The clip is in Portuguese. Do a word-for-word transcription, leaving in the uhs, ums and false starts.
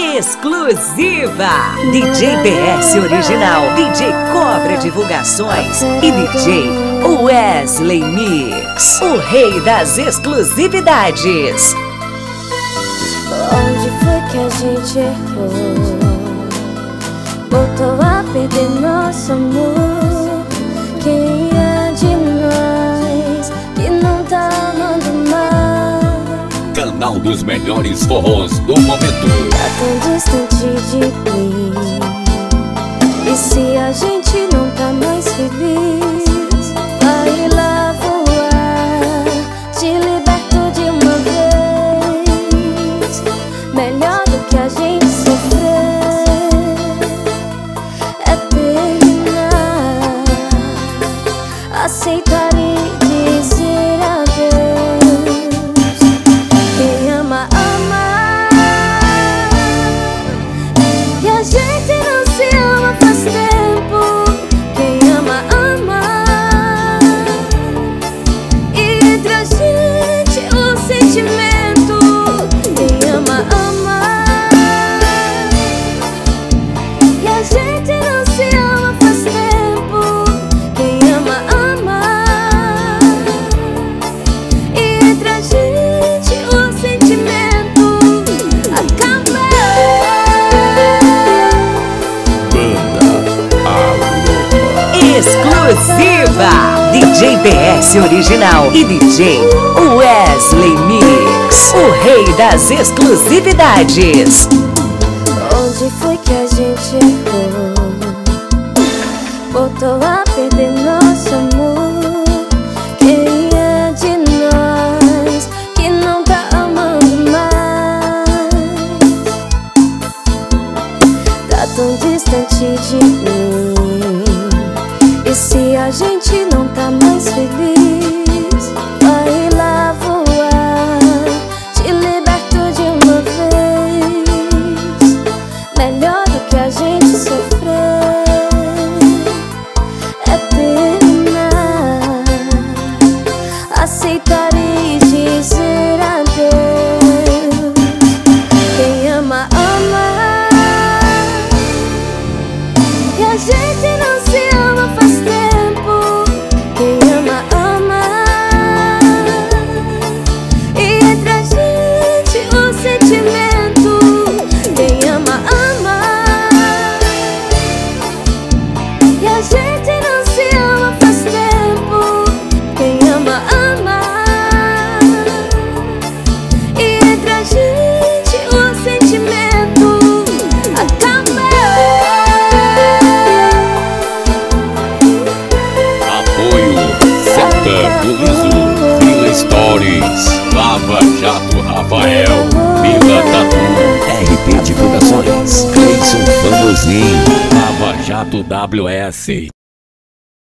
Exclusiva! D J B S Original, D J Cobra Divulgações e D J WESLEYMIX, o rei das exclusividades. Onde foi que a gente errou? Botou a perder nosso amor. Quem é de nós que não tá amando mais? Canal dos melhores forrós do momento. Tá tão distante de mim. E se a gente não tá mais feliz, vai lá voar, te liberto de uma vez. Melhor do que a gente sofrer é terminar, aceitar e dizer adeus. Quem ama, ama, e a gente não se ama faz tempo. Quem ama, ama, e entre a gente o sentimento. Quem ama, ama, e a gente não se ama faz tempo. Quem ama, ama, e entre a gente o sentimento acaba. Banda, a Loba. Exclusiva! D J B S Original e D J WESLEYMIX, o rei das exclusividades. Onde foi que a gente errou? Botou a perder nosso amor. Quem é de nós que não tá amando mais? Tá tão distante de mim. E se a gente não tá mais feliz, vai lá voar, te liberto de uma vez. Melhor do que a gente sofrer é terminar, aceitar e dizer adeus. Quem ama, ama, e a gente não se ama faz tempo. Quem ama, ama, e entre a gente o sentimento. Quem ama, ama, e a gente não se ama faz tempo. Quem ama, ama, e entre a gente o sentimento acaba. Apoio Seta Liso, Vila Stories, Lava Jato Rafael, Vila Tatu, R P Divulgações, Cleison Fandozinho, Lava Jato W S.